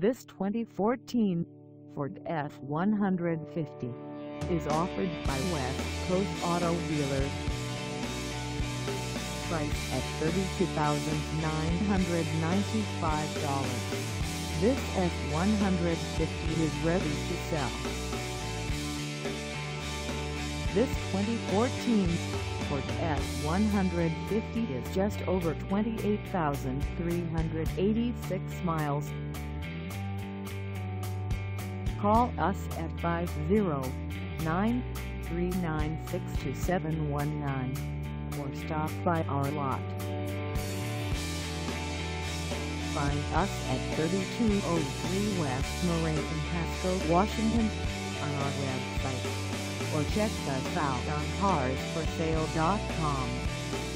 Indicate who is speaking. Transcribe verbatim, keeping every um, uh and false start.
Speaker 1: This twenty fourteen Ford F one fifty is offered by West Coast Auto Dealers. Price at thirty-two thousand nine hundred ninety-five dollars. This F one fifty is ready to sell. This twenty fourteen Ford F one fifty is just over twenty-eight thousand three hundred eighty-six miles. Call us at five oh nine, three nine six, two seven one nine or stop by our lot. Find us at thirty-two oh three West Marie Pasco, Washington on our website, or check us out on cars for sale dot com.